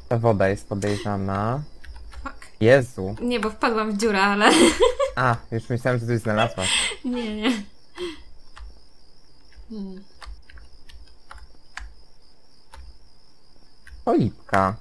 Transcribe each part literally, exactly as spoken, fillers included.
Ta woda jest podejrzana. Fuck. Jezu. Nie, bo wpadłam w dziurę, ale... A, już myślałem, że coś znalazłaś. Nie, nie. Hmm. Polipka.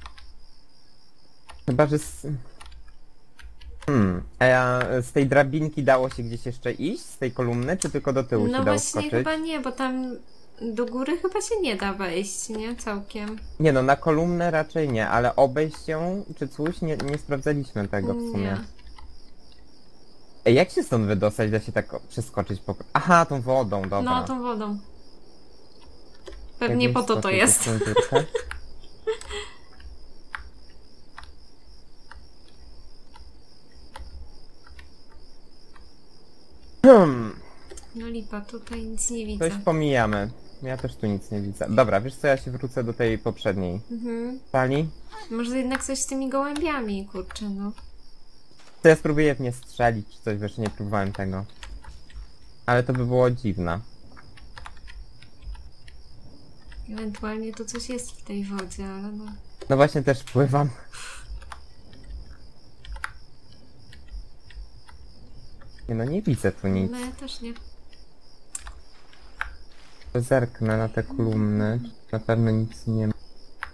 Chyba, że z... Hmm, a ja, z tej drabinki dało się gdzieś jeszcze iść? Z tej kolumny? Czy tylko do tyłu No się dało właśnie skoczyć? chyba nie, bo tam do góry chyba się nie da wejść, nie? Całkiem. Nie no, na kolumnę raczej nie, ale obejść ją czy coś? Nie, nie sprawdzaliśmy tego w sumie. Nie. Ej, jak się stąd wydostać? Da się tak przeskoczyć po... Aha, tą wodą, dobra. No, tą wodą. Jak Pewnie bym po to to skoczył jest. przez tą dziurkę? Hmm, No lipa, tutaj nic nie widzę. coś pomijamy. Ja też tu nic nie widzę. Dobra, wiesz co, ja się wrócę do tej poprzedniej Mhm. sali. Może jednak coś z tymi gołębiami, kurczę, no. To ja spróbuję w nie strzelić czy coś, wiesz, nie próbowałem tego. Ale to by było dziwne. Ewentualnie to coś jest w tej wodzie, ale no... No właśnie też pływam. Nie no, nie widzę tu nic. No ja też nie. Zerknę na te kolumny. Na pewno nic nie ma.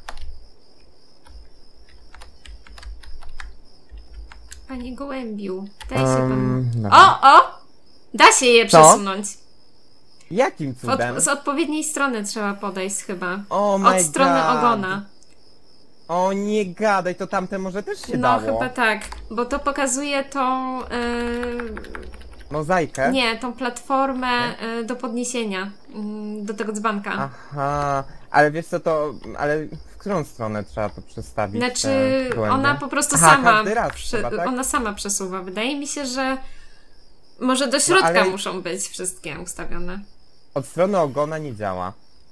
Panie gołębiu, daj się pan... Um, dobra. O, o! Da się je Co? przesunąć. Jakim W cudem? Od, z odpowiedniej strony trzeba podejść chyba. Oh my Od strony God. ogona. O nie gadaj, to tamte może też się No dało. chyba tak, bo to pokazuje tą... Yy, Mozaikę? nie, tą platformę yy, do podniesienia yy, do tego dzbanka. Aha, ale wiesz co to... Ale w którą stronę trzeba to przestawić? Znaczy, te gołębie? ona po prostu Aha, sama, każdy raz prze- chyba, tak? ona sama przesuwa. Wydaje mi się, że może do środka ale- muszą być wszystkie ustawione. Od strony ogona nie działa.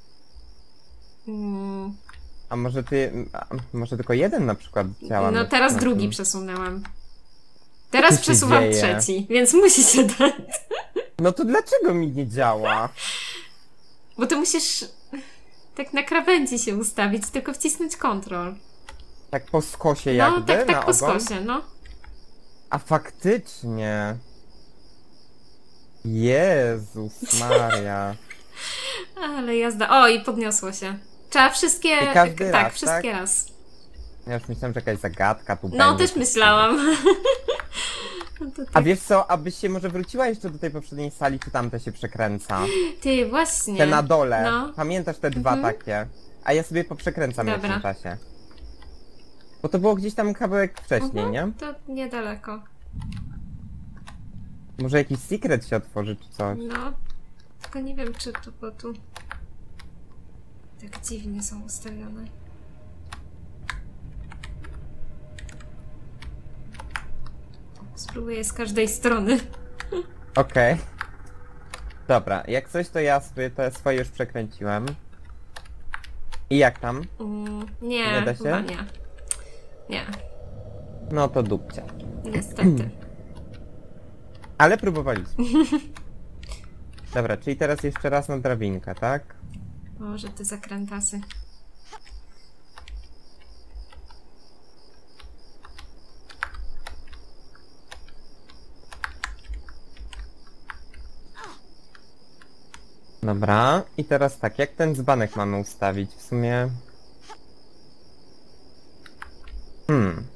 Mm, A może ty... A może tylko jeden na przykład działa? no na- teraz na drugi tym? przesunęłam. Teraz Co się przesuwam dzieje? trzeci, więc musi się dać. No to dlaczego mi nie działa? Bo ty musisz tak na krawędzi się ustawić, tylko wcisnąć kontrol. Tak po skosie No, jakby, tak, na tak po ogon? skosie, no. A faktycznie. Jezus Maria. Ale jazda. O, i podniosło się. Trzeba wszystkie... I każdy tak, raz, wszystkie tak? raz. Ja już myślałem, że jakaś zagadka tu No, będzie. też myślałam. No to A tak. wiesz co, abyś się może wróciła jeszcze do tej poprzedniej sali, czy tamte się przekręca? Ty, właśnie. Te na dole. No. Pamiętasz te dwa Mhm. takie? A ja sobie poprzekręcam je w Dobra. tym czasie. Bo to było gdzieś tam kawałek wcześniej, Mhm, nie? to niedaleko. Może jakiś secret się otworzy, czy coś? No. Tylko nie wiem, czy to bo tu tak dziwnie są ustawione. Spróbuję z każdej strony. Okej. Dobra, jak coś to ja sobie te swoje już przekręciłem. I jak tam? Mm, nie, Nie da się? chyba nie. Nie, No to dupcie. niestety. Ale próbowaliśmy. Dobra, czyli teraz jeszcze raz na drabinkę, tak? Boże, te zakrętasy. Dobra, i teraz tak, jak ten dzbanek mamy ustawić? W sumie... Hmm,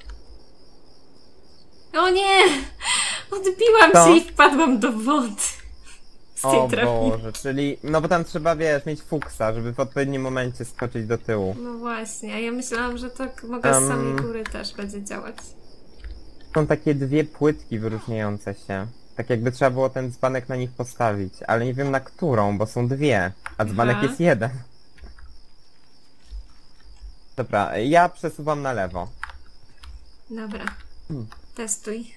O nie! Odbiłam Co? się i wpadłam do wody. Z tej o drabiny. Boże, czyli... No bo tam trzeba, wiesz, mieć fuksa, żeby w odpowiednim momencie skoczyć do tyłu. No właśnie, a ja myślałam, że tak mogę z Em. samej góry też będzie działać. Są takie dwie płytki wyróżniające się. Tak jakby trzeba było ten dzbanek na nich postawić, ale nie wiem na którą, bo są dwie, a dzbanek Aha. jest jeden. Dobra, ja przesuwam na lewo. Dobra, Hmm. testuj.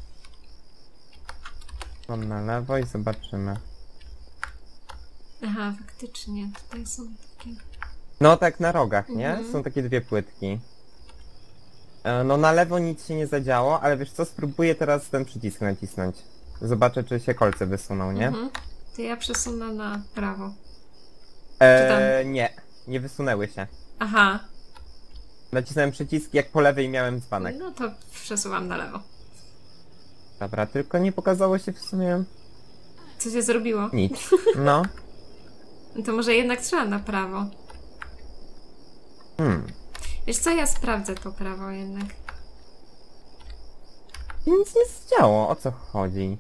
Mam na lewo i zobaczymy. Aha, faktycznie, tutaj są takie... No tak na rogach, nie? Mhm. Są takie dwie płytki. E, No na lewo nic się nie zadziało, ale wiesz co, spróbuję teraz ten przycisk nacisnąć. Zobaczę, czy się kolce wysuną, nie? Mhm. To ja przesunę na prawo. E, nie, nie wysunęły się. Aha. Nacisnąłem przycisk, jak po lewej miałem dzbanek. No to przesuwam na lewo. Dobra, tylko nie pokazało się w sumie Co się zrobiło? nic. No. No to może jednak trzeba na prawo. Hmm. Wiesz co, ja sprawdzę to prawo jednak. I nic nie zdziało, o co chodzi?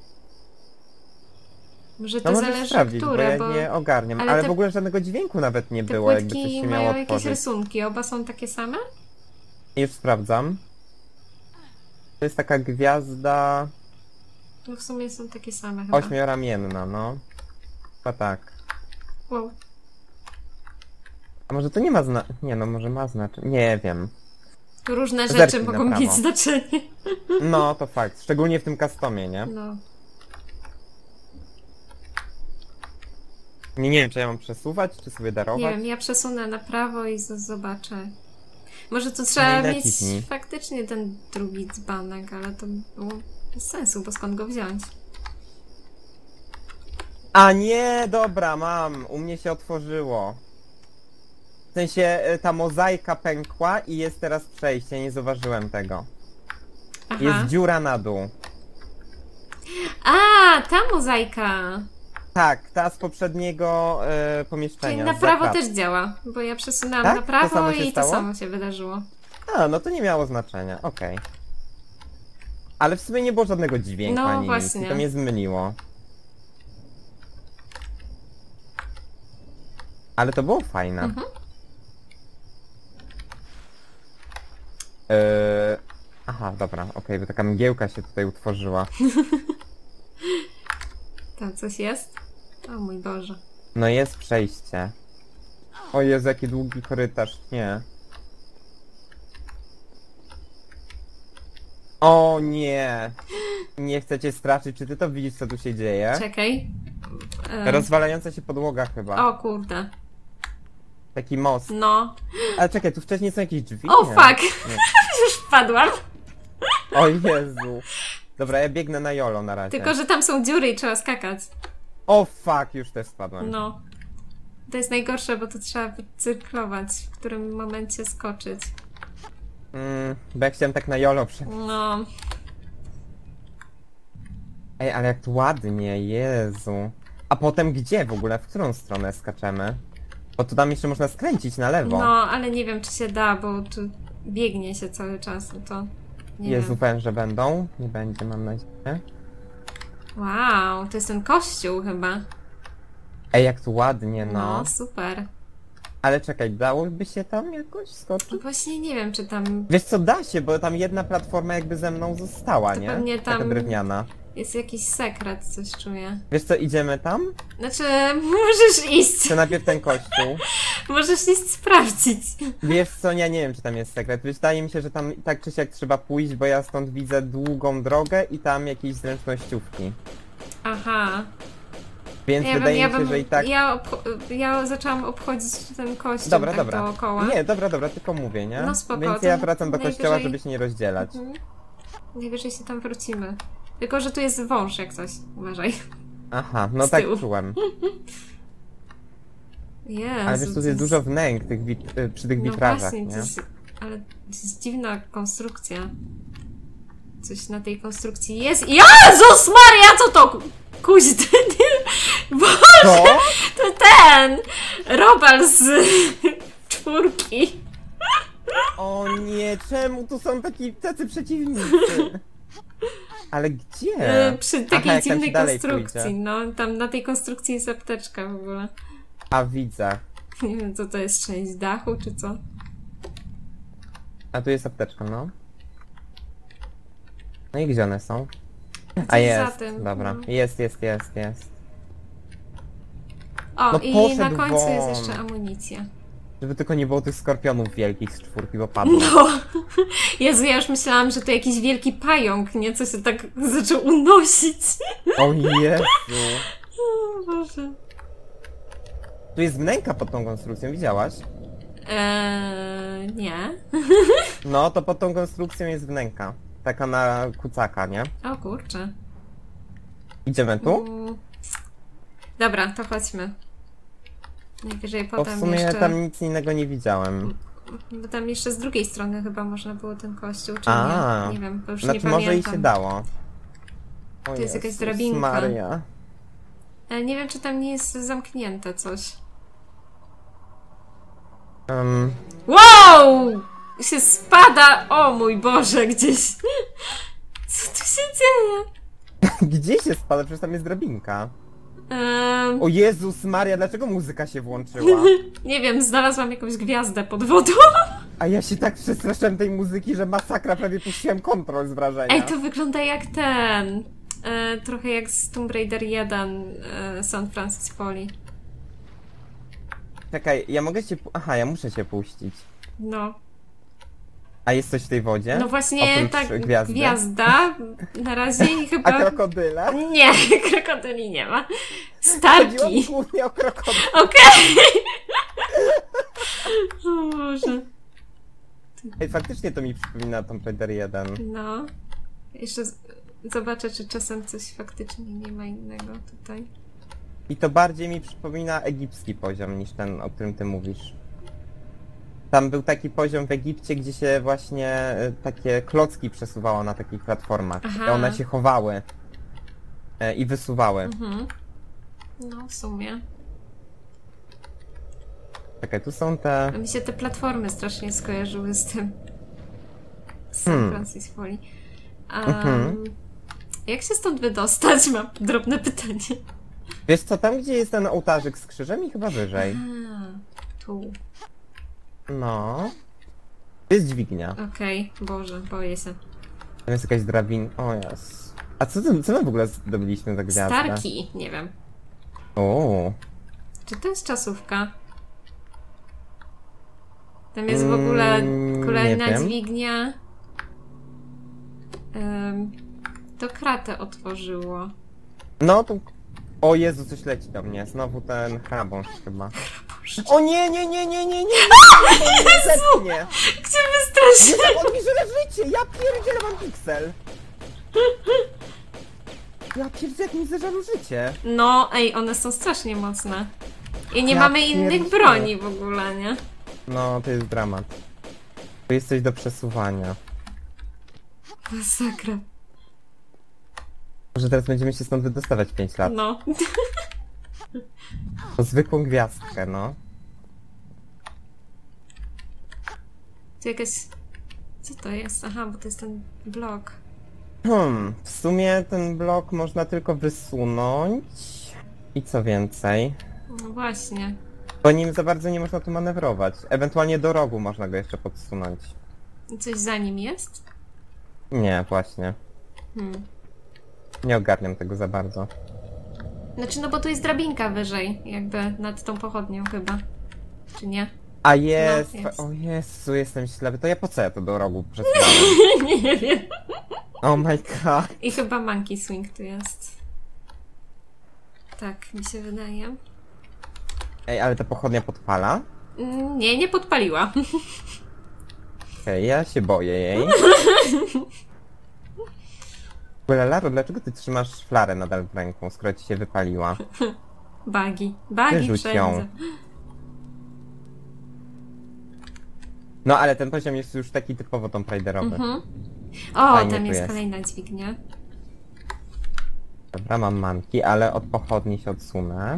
Może to No możesz zależy, sprawdzić, które, bo bo ja nie ogarniam. ale Ale, te- w ogóle żadnego dźwięku nawet nie te było, jakby coś płytki się mają miało jakieś otworzyć. rysunki. Oba są takie same? Już sprawdzam. To jest taka gwiazda No w sumie są takie same chyba. ośmioramienna, no. Chyba tak. Wow. A może to nie ma zna... Nie no, może ma znaczenie. Nie wiem. Różne Zerknij rzeczy na mogą prawo. mieć znaczenie. No, to fakt. Szczególnie w tym customie, nie? No. Nie, nie wiem, czy ja mam przesuwać, czy sobie darować. Nie wiem, ja przesunę na prawo i z- zobaczę. Może to trzeba No i mieć naciśnij. faktycznie ten drugi dzbanek, ale to było bez sensu, bo skąd go wziąć? A nie, dobra, mam. U mnie się otworzyło. W sensie y, ta mozaika pękła i jest teraz przejście, nie zauważyłem tego. Aha. Jest dziura na dół. A, ta mozaika! Tak, ta z poprzedniego y, pomieszczenia. Czyli na z prawo zakład. też działa, bo ja przesunęłam Tak? na To prawo samo się i stało? to samo się wydarzyło. A, no to nie miało znaczenia, okej. Ale w sumie nie było żadnego dźwięku No, ani nic właśnie. i to mnie zmyliło. Ale to było fajne. Mhm. Yy... Aha, dobra, okej, bo taka mgiełka się tutaj utworzyła. Tam coś jest? O mój Boże. No jest przejście. O Jezu, jaki długi korytarz, nie. O nie! Nie chcę cię straszyć, czy ty to widzisz, co tu się dzieje? Czekaj. E, Rozwalająca się podłoga chyba. O kurde. Taki most. No. Ale czekaj, tu wcześniej są jakieś drzwi? O Nie. fuck! Nie. Już wpadłam. O Jezu. Dobra, ja biegnę na jolo na razie. Tylko, że tam są dziury i trzeba skakać. O fuck, już też spadłem. No. To jest najgorsze, bo to trzeba wycyrklować, w którym momencie skoczyć. Mm, bo ja chciałem tak na jolo prze... No. Ej, ale jak tu ładnie, Jezu. A potem gdzie w ogóle? W którą stronę skaczemy? Bo tu tam jeszcze można skręcić na lewo. No, ale nie wiem, czy się da, bo tu biegnie się cały czas, no to nie Jezu, wiem. węże będą? Nie będzie, mam nadzieję. Wow, to jest ten kościół chyba. Ej, jak tu ładnie, no. No, super. Ale czekaj, dałoby się tam jakoś No skoczyć? właśnie nie wiem, czy tam Wiesz co, da się, bo tam jedna platforma jakby ze mną została, To nie? pewnie Taka tam- drewniana. jest jakiś sekret, coś czuję. Wiesz co, idziemy tam? Znaczy, możesz iść. Czy najpierw ten kościół? Możesz iść sprawdzić. Wiesz co, ja nie wiem, czy tam jest sekret. Wydaje mi się, że tam tak czy siak trzeba pójść, bo ja stąd widzę długą drogę i tam jakieś zręcznościówki. Aha. Więc Ja bym, wydaje ja mi się, bym, że i tak... ja, obcho- ja zaczęłam obchodzić ten kościół Dobra, tak dobra. dookoła. Nie, dobra, dobra, tylko mówię, nie? No spoko, Więc to ja wracam do kościoła, najwyżej- żeby się nie rozdzielać. Mhm. Najwyżej się tam wrócimy. Tylko, że tu jest wąż jak coś. Uważaj. Aha, no Z tak tyłu. czułem. Jezu, Ale wiesz, tu to jest dużo wnęk tych wit- y, przy tych No witrażach, właśnie, nie? to jest, ale to jest dziwna konstrukcja. Coś na tej konstrukcji jest. Jezus Maria, co to? Kuźdy, Boże, Co? to ten! Robal z czwórki. O nie, czemu tu są taki, tacy przeciwnicy? Ale gdzie? E, Przy Aha, takiej jak tam dziwnej się dalej konstrukcji. pójdzie. No, tam na tej konstrukcji jest apteczka w ogóle. A widzę. Nie wiem, co to jest, część dachu, czy co? A tu jest apteczka, no. No i gdzie one są? A Gdzieś za jest, tym, dobra. no. Jest, jest, jest, jest. O, No i poszedł na końcu won. jest jeszcze amunicja. Żeby tylko nie było tych skorpionów wielkich z czwórki, bo padło. No! Jezu, ja już myślałam, że to jakiś wielki pająk, nie? Co się tak zaczął unosić. O Jezu. O Boże. Tu jest wnęka pod tą konstrukcją, widziałaś? Eee, nie. No, to pod tą konstrukcją jest wnęka. Taka na kucaka, nie? O kurczę. Idziemy tu? Mm. Dobra, to chodźmy. Najwyżej Bo potem w sumie jeszcze... tam nic innego nie widziałem. Bo tam jeszcze z drugiej strony chyba można było ten kościół, czy A, nie? Nie wiem, bo już Znaczy nie może i pamiętam. się dało. O To jest jakaś Jezus drabinka. Maria. Ale nie wiem, czy tam nie jest zamknięte coś. Um, Wow! Się spada! O mój Boże, gdzieś. Co tu się dzieje? gdzie się spada? Przecież tam jest drabinka. Um, O Jezus Maria, dlaczego muzyka się włączyła? nie wiem, znalazłam jakąś gwiazdę pod wodą. A ja się tak przestraszyłem tej muzyki, że masakra, prawie puściłem kontrol z wrażenia. Ej, to wygląda jak ten. E, trochę jak z Tomb Raider jeden e, San Francis Poli. Czekaj, ja mogę cię... pu- Aha, ja muszę cię puścić. No. A jest coś w tej wodzie? No właśnie, Oprócz tak, gwiazdy? gwiazda na razie i A chyba... krokodyle? Nie, krokodyli nie ma. Chodziło Starki. głównie o krokodyle. Okej. O Boże. Ej, faktycznie to mi przypomina Tomb Raider jeden. No. Jeszcze z... zobaczę, czy czasem coś faktycznie nie ma innego tutaj. I to bardziej mi przypomina egipski poziom niż ten, o którym ty mówisz. Tam był taki poziom w Egipcie, gdzie się właśnie e, takie klocki przesuwało na takich platformach. Aha. I one się chowały. E, I wysuwały. Mhm. No, w sumie. Czekaj, tu są te... A mi się te platformy strasznie skojarzyły z tym. Z San Hmm. Francis Poli. Um, Mhm. Jak się stąd wydostać? Mam drobne pytanie. Wiesz co, tam gdzie jest ten ołtarzyk z krzyżem i chyba wyżej. A, tu. No. To jest dźwignia. Okej, Boże, boję się. Tam jest jakaś drabina. O jas. A co, co my w ogóle zdobyliśmy za gwiazdę? Starki, nie wiem. O. Czy to jest czasówka? Tam jest w ogóle Mm, kolejna nie wiem. dźwignia. Um, to kratę otworzyło. No to... O Jezu, coś leci do mnie. Znowu ten chrabąszcz chyba. O nie, nie, nie, nie, nie, nie, nie, nie, nie. Gdzie wystraszy? Jezu, on mi żre życie! Ja pierdzielę, mam piksel! Ja pierdzielę, jak mi zeżarł życie. No, ej, one są strasznie mocne. I nie Ja mamy innych pierdzielę. broni w ogóle, nie? No, to jest dramat. To jest coś do przesuwania. Masakra. Może teraz będziemy się stąd wydostawać pięć lat. No. To zwykłą gwiazdkę, no. Tu jakaś... Co to jest? Aha, bo to jest ten blok. Hmm, w sumie ten blok można tylko wysunąć. I co więcej? No właśnie. Bo nim za bardzo nie można tu manewrować. Ewentualnie do rogu można go jeszcze podsunąć. Coś za nim jest? Nie, właśnie. Hmm. Nie ogarniam tego za bardzo. Znaczy, no bo tu jest drabinka wyżej, jakby nad tą pochodnią chyba. Czy nie? A jest! No, jest. O Jezu, jestem ślepy. To ja po co ja to do rogu przesuwałem? Nie wiem. Oh my god. I chyba Monkey Swing tu jest. Tak, mi się wydaje. Ej, ale ta pochodnia podpala? Mm, Nie, nie podpaliła. Okej, ja się boję jej. W ogóle, Laro, dlaczego ty trzymasz flarę nadal w ręku, skoro ci się wypaliła? Bagi. Bagi Wyrzuć wszędzie. ją. No, ale ten poziom jest już taki typowo Tomb Raiderowy. Mhm. O, Fajnie tam tu jest jest. kolejna dźwignia. Dobra, mam manki, ale od pochodni się odsunę.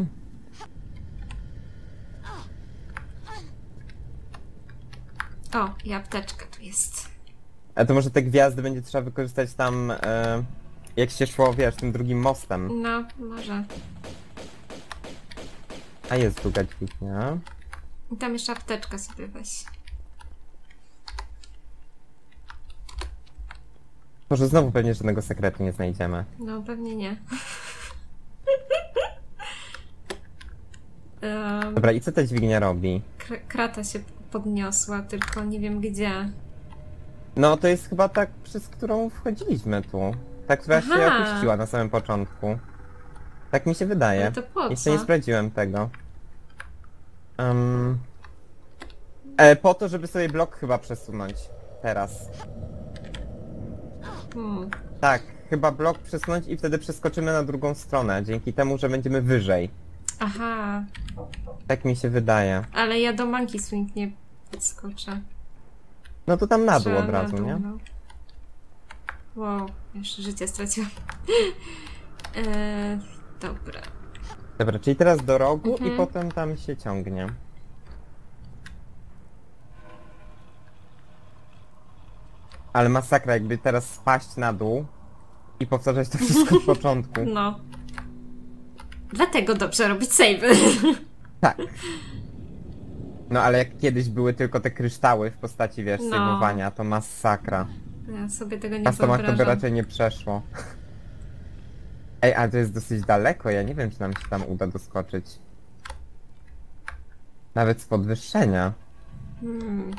O, i apteczka tu jest. A to może te gwiazdy będzie trzeba wykorzystać tam, e, jak się szło, wiesz, tym drugim mostem. No, może. A jest druga dźwignia. I tam jeszcze apteczkę sobie weź. Może znowu pewnie żadnego sekretu nie znajdziemy. No, pewnie nie. um, Dobra, i co ta dźwignia robi? kr- krata się podniosła, tylko nie wiem gdzie. No, to jest chyba tak, przez którą wchodziliśmy tu. Ta, która się Aha. opuściła na samym początku. Tak mi się wydaje. Ale to po Jeszcze nie co? sprawdziłem tego. Um, e, po to, żeby sobie blok chyba przesunąć. Teraz. Hmm. Tak, chyba blok przesunąć i wtedy przeskoczymy na drugą stronę. Dzięki temu, że będziemy wyżej. Aha, Tak mi się wydaje. ale ja do Monkey Swing nie Skoczę. No to tam na dół Trzeba od razu, na dół, nie? no. Wow, jeszcze życie straciłam. Eee, dobra. Dobra, czyli teraz do rogu Mhm. i potem tam się ciągnie. Ale masakra, jakby teraz spaść na dół i powtarzać to wszystko od początku. No. Dlatego dobrze robić savey. Tak. No ale jak kiedyś były tylko te kryształy w postaci, wiesz, No. sejwowania, to masakra. Ja sobie tego nie Na stomach to by wyobrażam. raczej nie przeszło. Ej, ale to jest dosyć daleko, ja nie wiem, czy nam się tam uda doskoczyć. Nawet z podwyższenia. Hmm.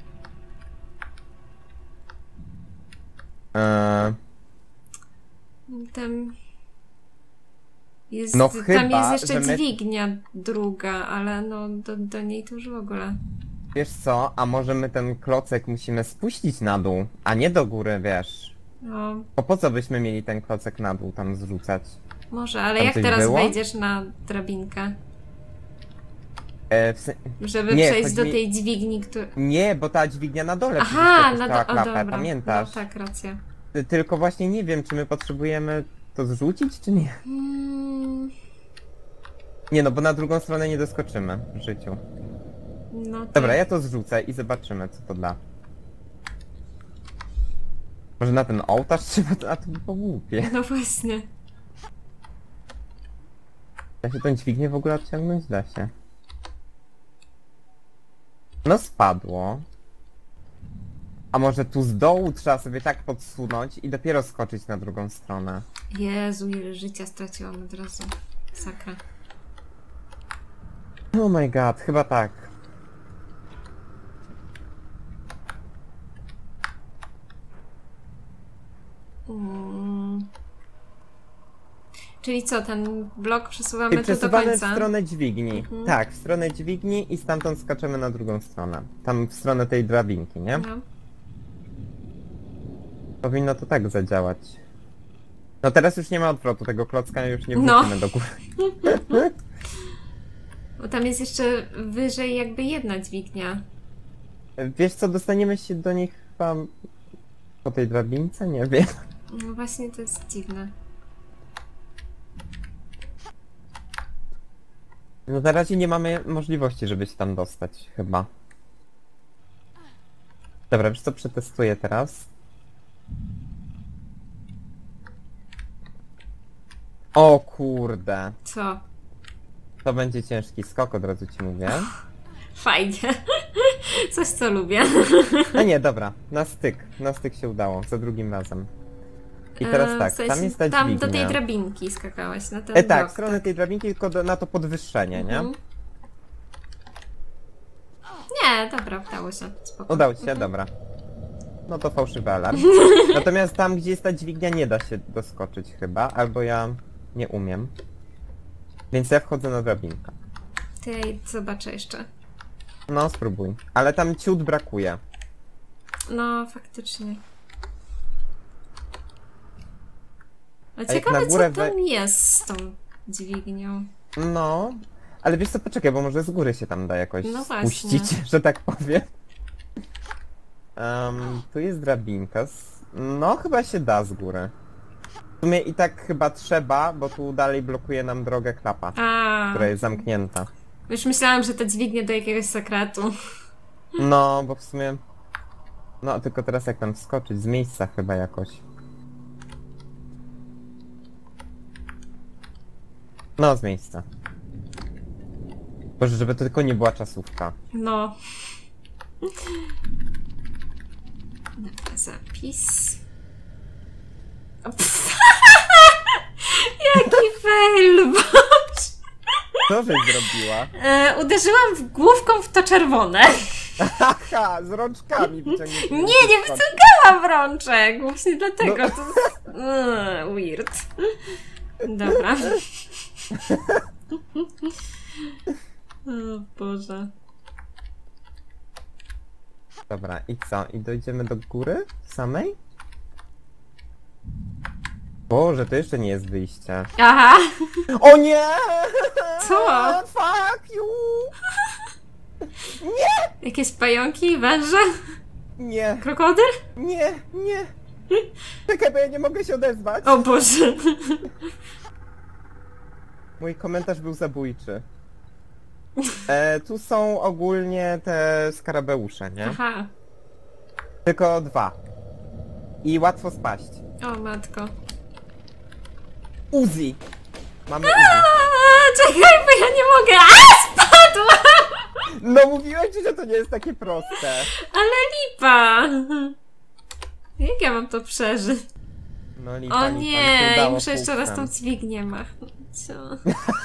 Eee, Tam jest, No tam chyba, jest jeszcze że my- dźwignia druga, ale no do, do niej to już w ogóle. wiesz co, a może my ten klocek musimy spuścić na dół, a nie do góry, wiesz. No, Bo po co byśmy mieli ten klocek na dół tam zrzucać? może, ale Tam jak coś teraz było? wejdziesz na drabinkę? E, w se... Żeby Nie, przejść chodzi do mi- tej dźwigni, która... Nie, bo ta dźwignia na dole Aha, przecież na na do... o, klapę, dobra. pamiętasz? No tak, racja. Ty- Tylko właśnie nie wiem, czy my potrzebujemy to zrzucić, czy nie. Hmm, Nie no, bo na drugą stronę nie doskoczymy w życiu. no tak. Dobra, ja to zrzucę i zobaczymy, co to da. Może na ten ołtarz trzeba, a to by było głupie. No właśnie. Da się tą dźwignię w ogóle odciągnąć? Da się. No spadło. A może tu z dołu trzeba sobie tak podsunąć i dopiero skoczyć na drugą stronę. Jezu, ile życia straciłam od razu. Sakra. Oh my god, chyba tak. Mm. Czyli co, ten blok I przesuwamy tu do przesuwamy w końca? stronę dźwigni. Mhm. Tak, w stronę dźwigni i stamtąd skaczemy na drugą stronę. Tam w stronę tej drabinki, nie? No. Powinno to tak zadziałać. No teraz już nie ma odwrotu, tego klocka już nie No. wrócimy do góry. Bo tam jest jeszcze wyżej jakby jedna dźwignia. Wiesz co, dostaniemy się do nich chyba po tej drabince? Nie wiem. No właśnie, to jest dziwne. No na razie nie mamy możliwości, żeby się tam dostać, chyba. Dobra, wiesz co, przetestuję teraz. O kurde, Co? to będzie ciężki skok, od razu ci mówię. Fajnie. Coś, co lubię. A nie, dobra, na styk, na styk się udało, za drugim razem. I teraz E, tak, w sensie tam jest ta Tam dźwignia. do tej drabinki skakałaś, na ten E, tak, blok, w stronę tej drabinki, tylko do, na to podwyższenie, nie? Mhm. Nie, dobra, udało się. Spoko. Udało ci się, dobra. No to fałszywy alarm. Natomiast tam, gdzie jest ta dźwignia, nie da się doskoczyć chyba, albo ja nie umiem. Więc ja wchodzę na drabinkę. To ja zobaczę jeszcze. No, spróbuj. Ale tam ciut brakuje. No, faktycznie. A jak ciekawe, na górę co tam we- jest z tą dźwignią. No, ale wiesz co, poczekaj, bo może z góry się tam da jakoś No właśnie. spuścić, że tak powiem. Um, tu jest drabinka. s- No, chyba się da z góry. W sumie i tak chyba trzeba, bo tu dalej blokuje nam drogę klapa, A, która jest zamknięta. już myślałam, że to dźwignie do jakiegoś sekretu. No, bo w sumie... No, tylko teraz jak tam wskoczyć? Z miejsca chyba jakoś. No, z miejsca. Boże, żeby to tylko nie była czasówka. No. Dobra, zapis. O, pff. Jaki fail, boż. Co żeś zrobiła? E, uderzyłam w główką w to czerwone. Haha, z rączkami wyciągniętymi. Nie, nie wyciągałam rączek. Właśnie dlatego. No. To jest... Eee, weird. Dobra. O Boże. Dobra, i co? I dojdziemy do góry? Samej? Boże, to jeszcze nie jest wyjście. Aha. O nie! Co? Fuck you! Nie! Jakieś pająki, węże? Nie, Krokodyl? nie, nie. Czekaj, bo ja nie mogę się odezwać. O Boże. Mój komentarz był zabójczy. E, tu są ogólnie te skarabeusze, nie? Aha. Tylko dwa. I łatwo spaść. O matko. Uzi! Mamy Uzi. Aaa, czekaj, bo ja nie mogę. A, spadłam! No mówiłem ci, że to nie jest takie proste. Ale lipa. Jak ja mam to przeżyć? No lipa, O lipa, mi się nie, udało muszę jeszcze raz tą fuksem. dźwignię machnąć. Co?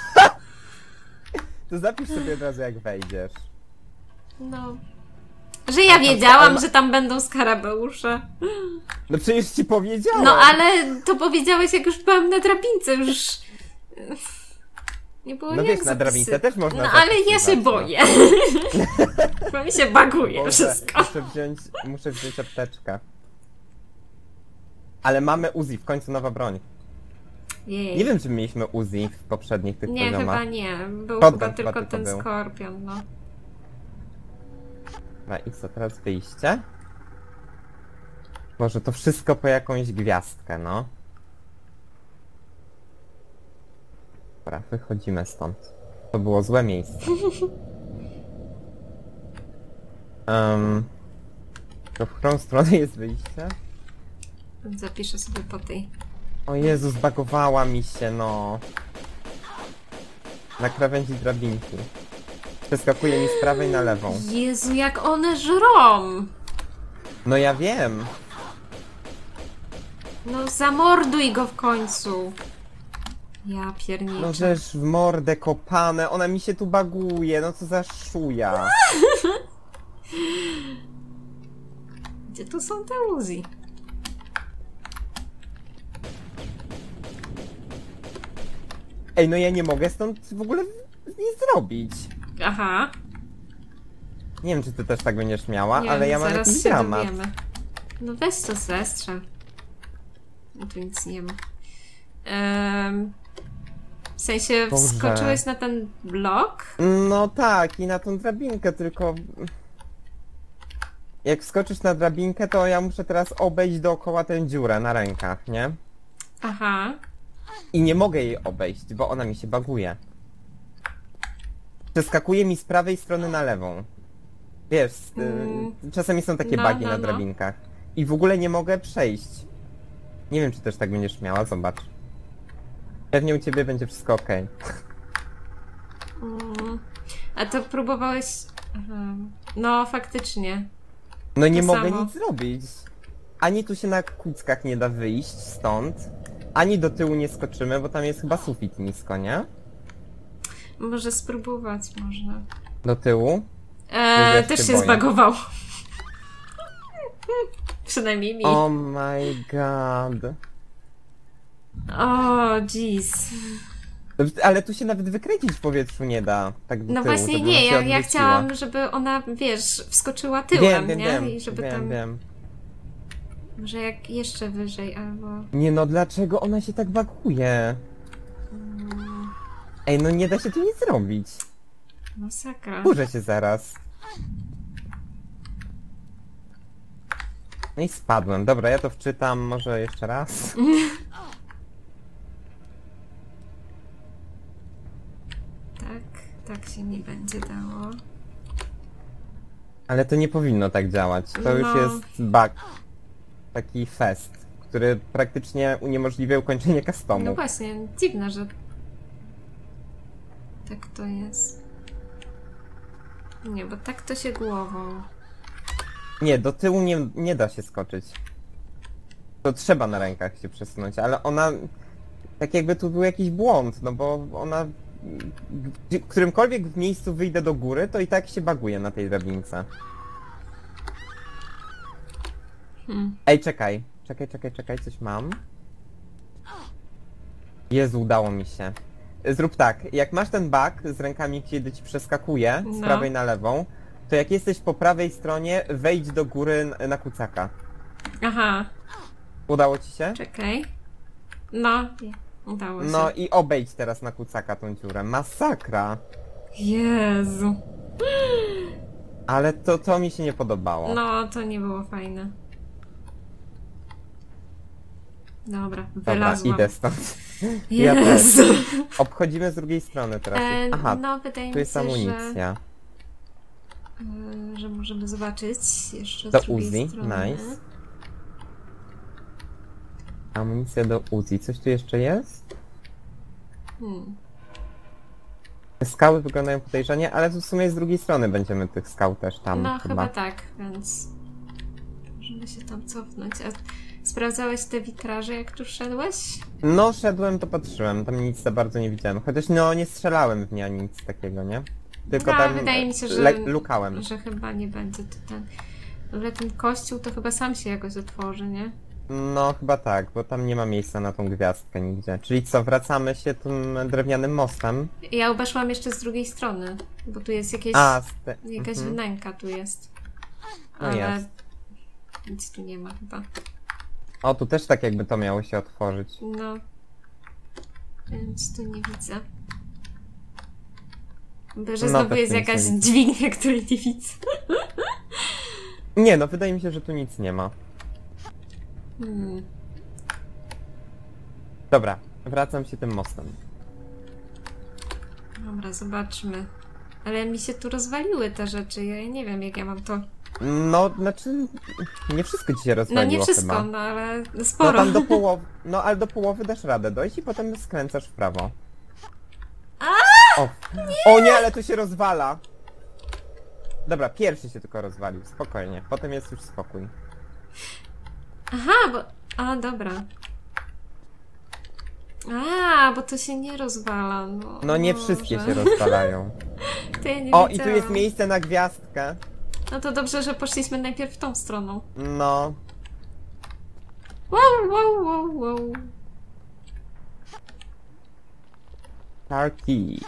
To zapisz sobie od razu jak wejdziesz. No. Że ja wiedziałam, że tam będą skarabeusze. No przecież ci powiedziałem. No ale to powiedziałeś, jak już byłam na drabince, już... Nie było No jak wiesz, na drabince zapisy- też można No ale ja się zapisywać, no. boję. Bo mi się baguje Boże, wszystko. muszę wziąć, muszę wziąć apteczkę. Ale mamy Uzi, w końcu nowa broń. Jej. Nie wiem, czy mieliśmy Uzi w poprzednich tych Nie, poziomach. chyba nie. Był Shotgun chyba chyba tylko tylko ten był. skorpion, no. Dobra, i co, teraz wyjście? Może to wszystko po jakąś gwiazdkę, no. Dobra, wychodzimy stąd. To było złe miejsce. Um, to w którą stronę jest wyjście? Zapiszę sobie po tej. O Jezu, zbagowała mi się, no. Na krawędzi drabinki. Przeskakuje mi z prawej na lewą. Jezu, jak one żrą! No ja wiem. No zamorduj go w końcu. Ja pierniczę. No żeż w mordę kopane, ona mi się tu baguje, no co za szuja. Gdzie tu są te Uzi? Ej, no ja nie mogę stąd w ogóle nic zrobić. Aha. Nie wiem, czy ty też tak będziesz miała, Nie ale wiem, ja mam zaraz jakiś się dramat. dowiemy. No weź to zestrzel. No tu nic nie ma. Ehm, w sensie Boże. wskoczyłeś na ten blok? No tak, i na tą drabinkę, tylko... Jak wskoczysz na drabinkę, to ja muszę teraz obejść dookoła tę dziurę na rękach, nie? Aha. I nie mogę jej obejść, bo ona mi się baguje. Przeskakuje mi z prawej strony na lewą. Wiesz, y, Mm. czasami są takie No, bagi no, na no. drabinkach. I w ogóle nie mogę przejść. Nie wiem, czy też tak będziesz miała, zobacz. Pewnie u ciebie będzie wszystko okej. Mm. A to próbowałeś... Aha. No faktycznie. No nie To mogę samo. nic zrobić. Ani tu się na kuckach nie da wyjść stąd, ani do tyłu nie skoczymy, bo tam jest chyba sufit nisko, nie? Może spróbować można. Do tyłu. Eee, Ja też się się boję. zbagował. Przynajmniej mi. Oh my god. O, jeez. Dobrze, ale tu się nawet wykręcić w powietrzu nie da. Tak do No tyłu, właśnie żeby nie, ona się ja, ja odwróciła. chciałam, żeby ona, wiesz, wskoczyła tyłem, Wiem, wiem, nie? wiem, I żeby wiem, tam... wiem. Może jak jeszcze wyżej, albo... Nie no, dlaczego ona się tak baguje? Mm, Ej, no nie da się tu nic zrobić. masakra. Burzę się zaraz. No i spadłem. Dobra, ja to wczytam może jeszcze raz. Tak, tak się nie będzie dało. Ale to nie powinno tak działać. To No. już jest bug. Taki fest, który praktycznie uniemożliwia ukończenie customu. No właśnie, dziwne, że... Tak to jest. Nie, bo tak to się głową. Nie, do tyłu nie, nie da się skoczyć. To trzeba na rękach się przesunąć, ale ona... Tak jakby tu był jakiś błąd, no bo ona... W którymkolwiek w miejscu wyjdę do góry, to i tak się baguje na tej drabince. Hmm. Ej, czekaj. Czekaj, czekaj, czekaj, coś mam. Jezu, udało mi się. Zrób tak, jak masz ten bug z rękami, kiedy ci przeskakuje z No. prawej na lewą, to jak jesteś po prawej stronie, wejdź do góry na kucaka. Aha, Udało ci się? czekaj. No, nie, udało się. No i obejdź teraz na kucaka tą dziurę. Masakra! Jezu. Ale to, to mi się nie podobało. No, to nie było fajne. Dobra, Dobra, wylazłam. idę stąd. Ja też. Jezu. Obchodzimy z drugiej strony teraz. E, Aha, no, wydaje tu mi jest się, że, amunicja. e, że możemy zobaczyć jeszcze Do z drugiej Uzi, strony. nice. Amunicja do Uzi. Coś tu jeszcze jest? Hmm. Skały wyglądają podejrzanie, ale w sumie z drugiej strony będziemy tych skał też tam No, chyba. chyba tak, więc możemy się tam cofnąć. A sprawdzałeś te witraże, jak tu szedłeś? No, szedłem, to patrzyłem, tam nic za bardzo nie widziałem. Chociaż no, nie strzelałem w nie ani nic takiego, nie? Tylko No, tam wydaje mi się, że- le- lukałem. Że chyba nie będzie to ten... Ale ten kościół to chyba sam się jakoś otworzy, nie? No, chyba tak, bo tam nie ma miejsca na tą gwiazdkę nigdzie. Czyli co, wracamy się tym drewnianym mostem? Ja obeszłam jeszcze z drugiej strony, bo tu jest jakieś... A, z te... Jakaś mhm. wnęka tu jest. No Ale jest. nic tu nie ma chyba. O, tu też tak jakby to miało się otworzyć. No. Więc tu nie widzę. Chyba, że No, znowu też jest tu nic nie jakaś widzę. dźwignia, której nie widzę. Nie, no wydaje mi się, że tu nic nie ma. Hmm. Dobra, wracam się tym mostem. Dobra, zobaczmy. Ale mi się tu rozwaliły te rzeczy. Ja nie wiem, jak ja mam to... No, znaczy, nie wszystko ci się No rozwaliło nie wszystko, chyba. no ale No sporo. tam do połowy, no ale do połowy dasz radę dojść i potem skręcasz w prawo. O, o nie, ale to się rozwala. Dobra, pierwszy się tylko rozwalił, spokojnie. Potem jest już spokój. Aha, bo... A, dobra. A, bo to się nie rozwala, no. No nie Boże. wszystkie się rozwalają. To ja nie O, i tu wiedziałam. jest miejsce na gwiazdkę. No to dobrze, że poszliśmy najpierw tą stroną. No, Wow, wow, wow, wow. Tarki.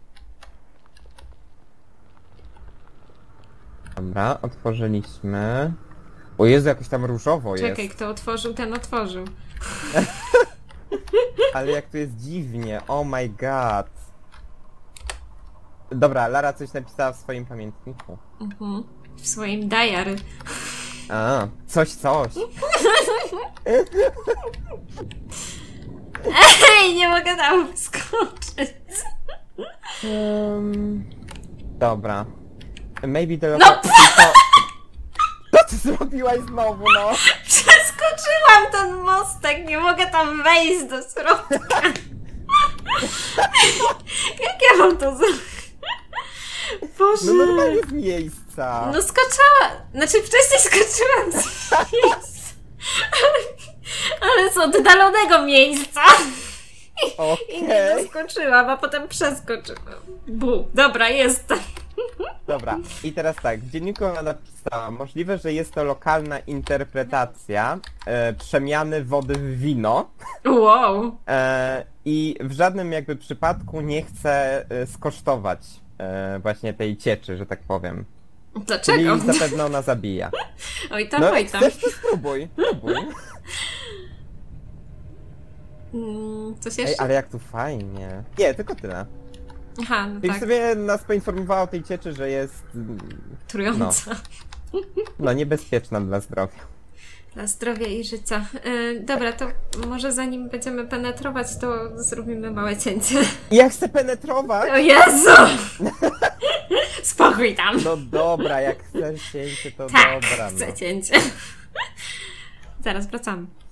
Dobra, otworzyliśmy. O Jezu, jakoś tam różowo Czekaj, jest. kto otworzył, ten otworzył. Ale jak tu jest dziwnie, oh my god. Dobra, Lara coś napisała w swoim pamiętniku. Mhm. W swoim diary. A, coś, coś. Ej, nie mogę tam wyskoczyć. Um, dobra. Maybe the... No, Co? Co ty zrobiłaś znowu, no? Przeskoczyłam ten mostek, nie mogę tam wejść do środka. Jak ja mam to zrobić? Boże. No normalnie z miejsca. No skoczyła, znaczy wcześniej skoczyłam z miejsca, ale, ale z oddalonego miejsca i nie Okej. doskoczyłam, a potem przeskoczyłam. Bu, dobra, jestem. Dobra, i teraz tak, w dzienniku ona napisała, możliwe, że jest to lokalna interpretacja e, przemiany wody w wino Wow. e, i w żadnym jakby przypadku nie chce e, skosztować e, właśnie tej cieczy, że tak powiem. Czyli Dlaczego? zapewne ona zabija. Oj tam, No oj jak tam. chcesz, to spróbuj, spróbuj. Mm, coś Ej, jeszcze? ale jak tu fajnie. Nie, tylko tyle. Aha, no I tak, w sobie nas poinformowała o tej cieczy, że jest mm, trująca. no niebezpieczna dla zdrowia. Dla zdrowia i życia. E, dobra, to może zanim będziemy penetrować, to zrobimy małe cięcie. Ja chcę penetrować! O Jezu! Spokój tam! No dobra, jak chcesz cięcie, to Tak, dobra. chcę No. cięcie. Zaraz wracamy.